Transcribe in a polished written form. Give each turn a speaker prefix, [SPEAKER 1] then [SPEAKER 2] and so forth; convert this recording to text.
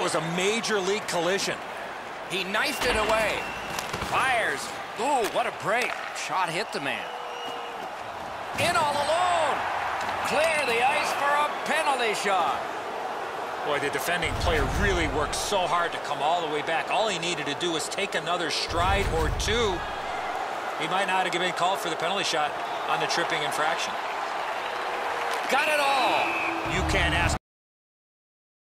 [SPEAKER 1] was a major league collision.
[SPEAKER 2] He knifed it away. Fires. Ooh, what a break. Shot hit the man. In all alone. Clear the ice for a penalty shot.
[SPEAKER 1] Boy, the defending player really worked so hard to come all the way back. All he needed to do was take another stride or two. He might not have been called for the penalty shot on the tripping infraction.
[SPEAKER 2] Got it all.
[SPEAKER 1] You can't ask